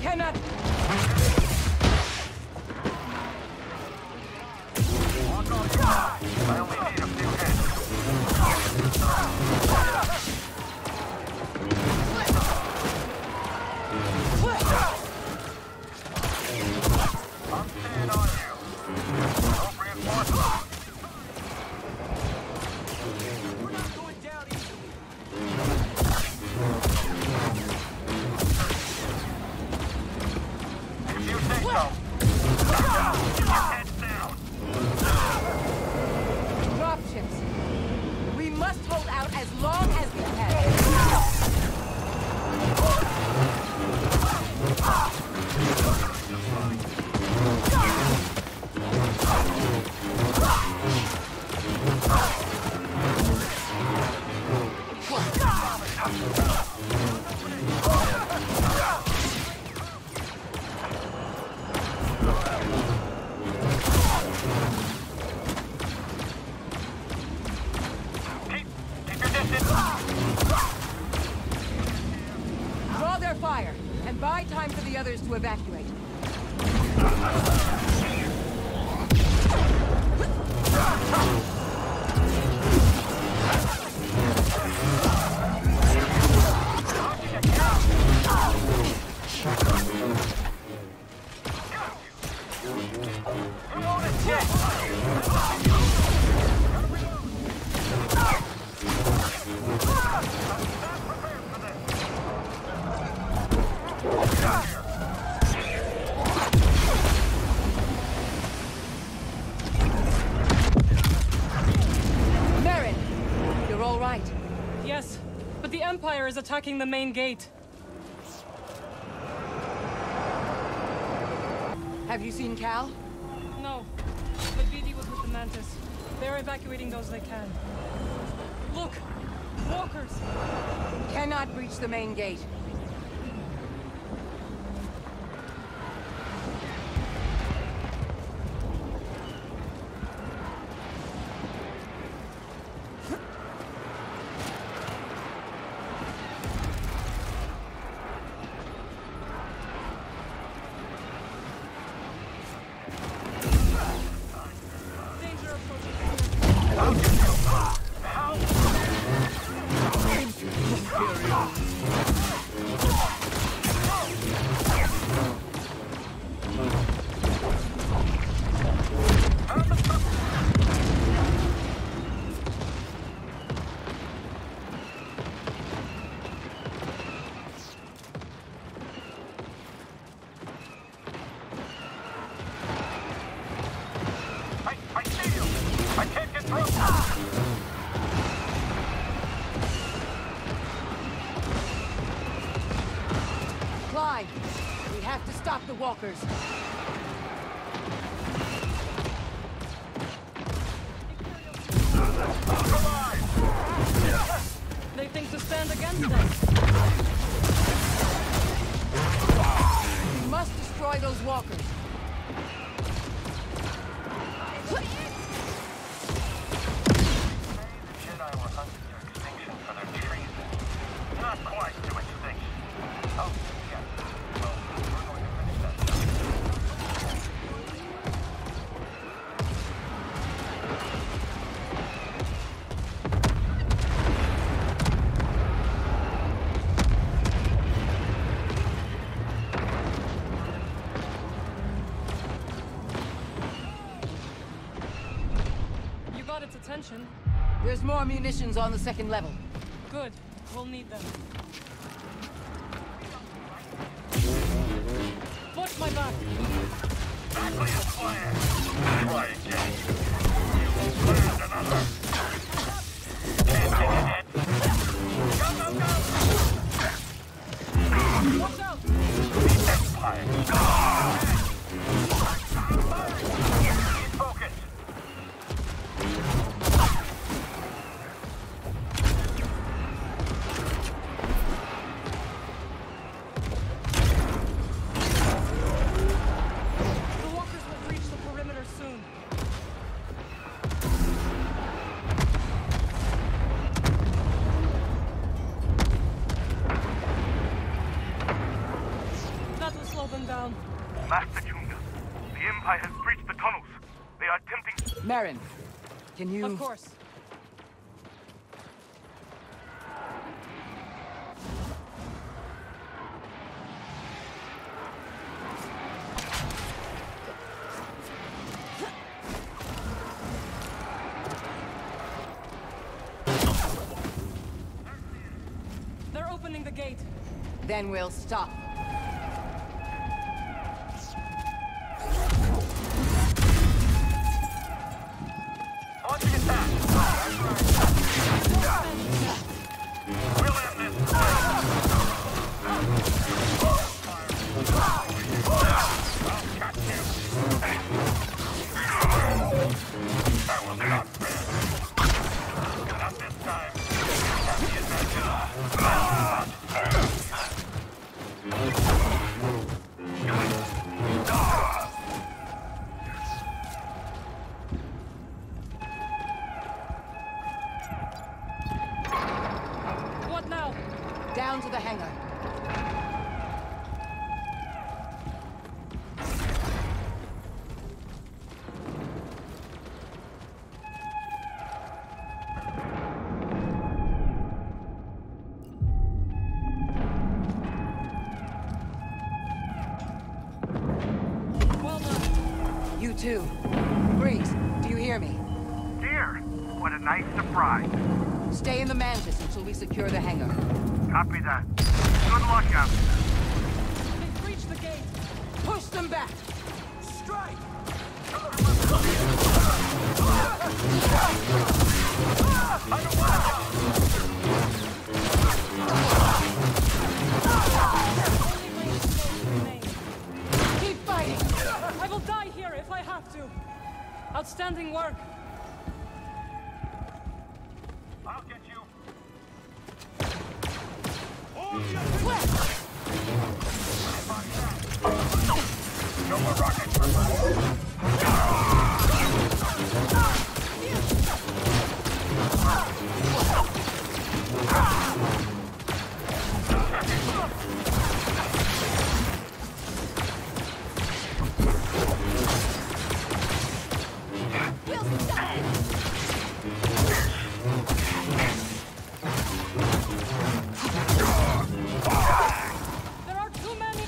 cannot... I only need a few hits. I'm staying on you. Don't reinforce. We're not going down easily. If you say so. Heads down. Dropships. We must hold out as long as we can. Keep your distance. Draw their fire, and buy time for the others to evacuate. Merrin, you're all right. Yes, but the Empire is attacking the main gate. Have you seen Cal? No, but BD was with the Mantis. They're evacuating those they can. Look! Walkers! Cannot breach the main gate. Danger approaching. I see you. I can't get through. Clyde, we have to stop the walkers. They think to stand against us. We must destroy those walkers. The Jedi were hunted to extinction for their treason. Not quite to extinction. Oh, yeah. Well, we're going to finish that job. You got its attention. There's more munitions on the second level. Good. We'll need them. Watch my back. Exactly as planned. Try again. You planned another. Can't take it in. Go, go, go! Watch out! The Empire. Keep focused. The walkers will breach the perimeter soon. Merrin, can you... Of course. They're opening the gate. Then we'll stop. On the attack! We'll end this. I'll catch you. That was not fair. Not this time. Have the advantage. What now? Down to the hangar. Well done. You too. Grease, do you hear me? Dear, what a nice surprise. Stay in the Mantis until we secure the hangar. Copy that. Good luck out there. They've breached the gate. Push them back! Strike! Only range soldiers remain. Keep fighting! I will die here if I have to. Outstanding work. I'll get you. No more rockets. There are too many.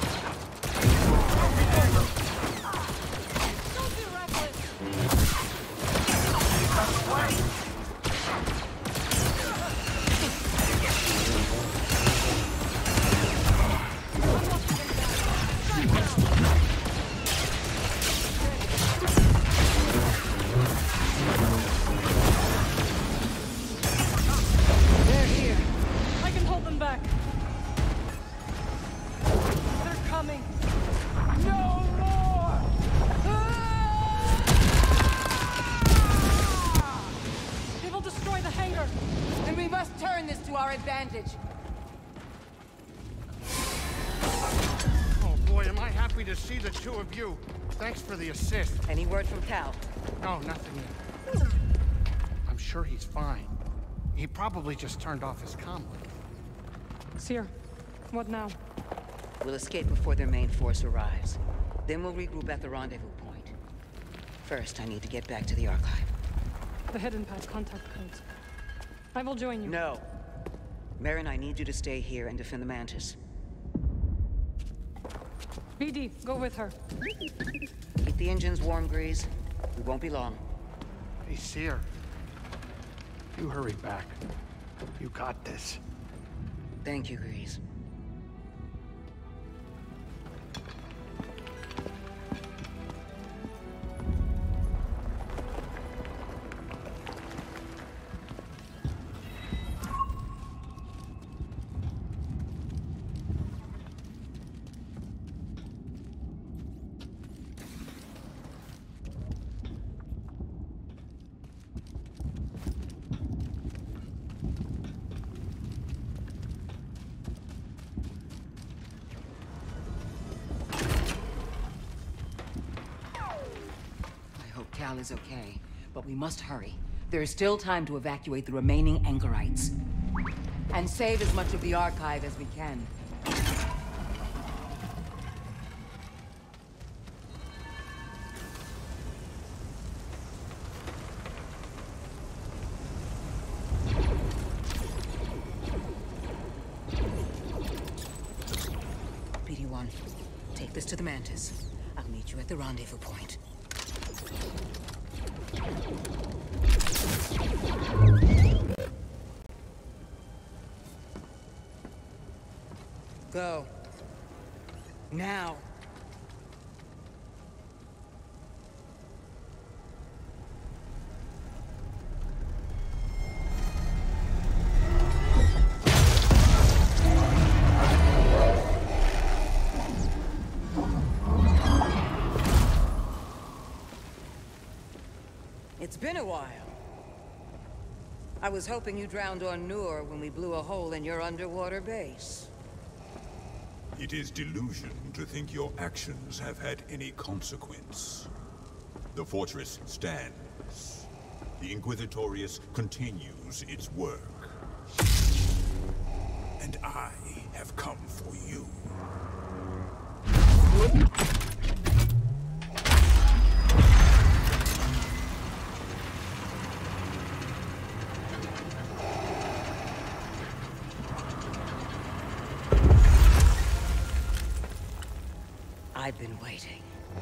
Don't be reckless. They're here. I can hold them back. They're coming. No more! They will destroy the hangar. And we must turn this to our advantage. Oh boy, am I happy to see the two of you. Thanks for the assist. Any word from Cal? No, nothing yet. I'm sure he's fine. He probably just turned off his comm. Seer, what now? We'll escape before their main force arrives. Then we'll regroup at the rendezvous point. First, I need to get back to the archive. The hidden pad contact codes. I will join you. No. Merrin, I need you to stay here and defend the Mantis. BD, go with her. Keep the engines warm, Grease. We won't be long. Hey, Seer. You hurry back. You got this. Thank you, Grease. Cal is okay, but we must hurry. There is still time to evacuate the remaining Angarites. And save as much of the archive as we can. access to the Mantis. I'll meet you at the rendezvous point. Go. Now. It's been a while. I was hoping you drowned on Nur when we blew a hole in your underwater base. It is delusion to think your actions have had any consequence. The fortress stands. The Inquisitorius continues its work. And I have come for you. I've been waiting.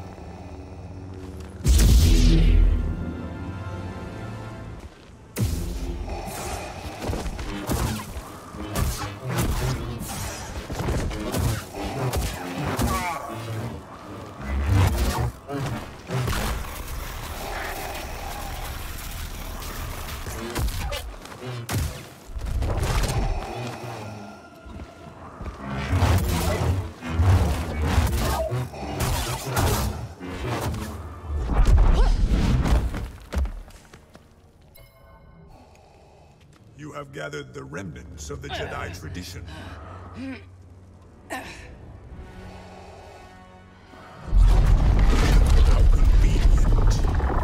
You have gathered the remnants of the Jedi tradition. How convenient.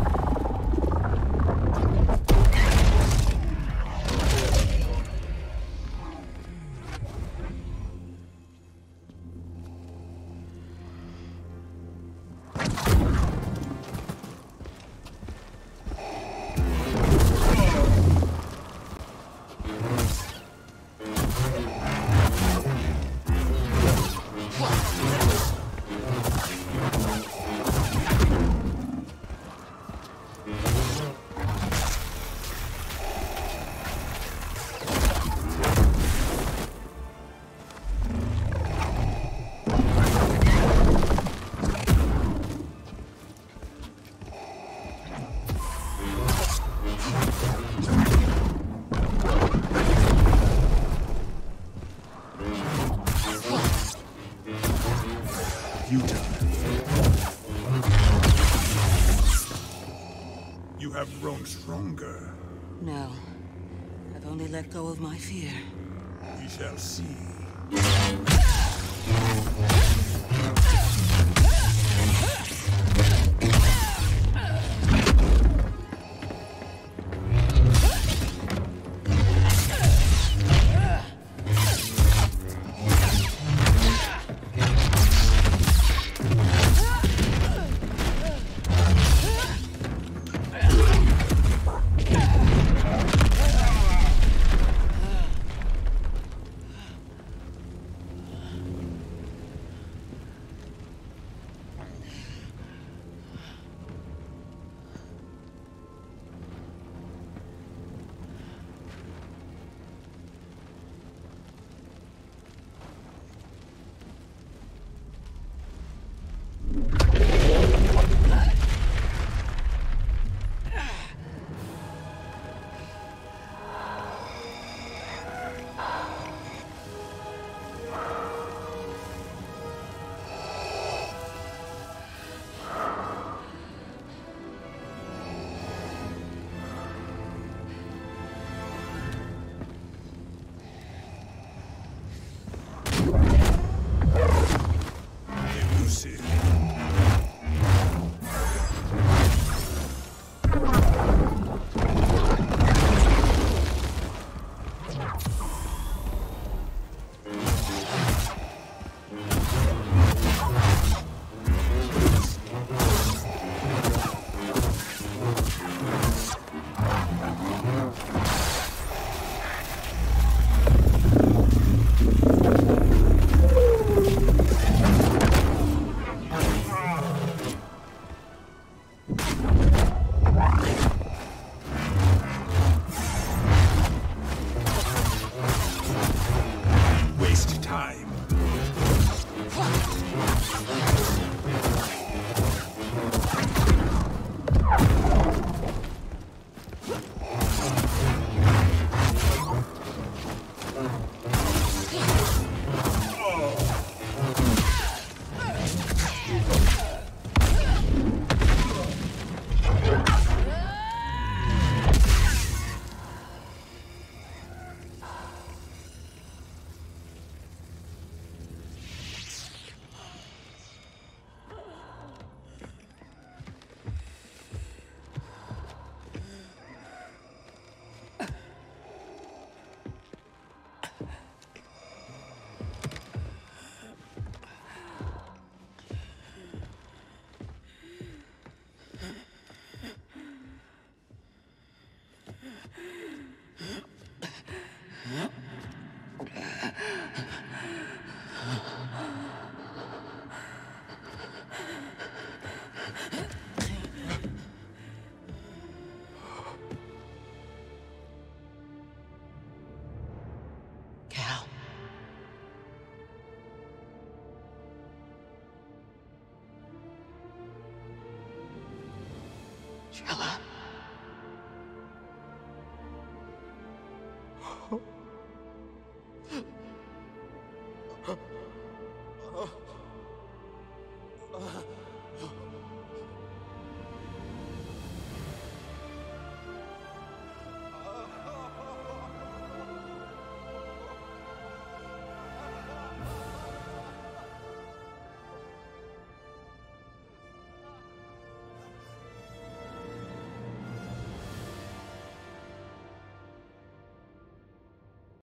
You have grown stronger. No. I've only let go of my fear. We shall see. Trella.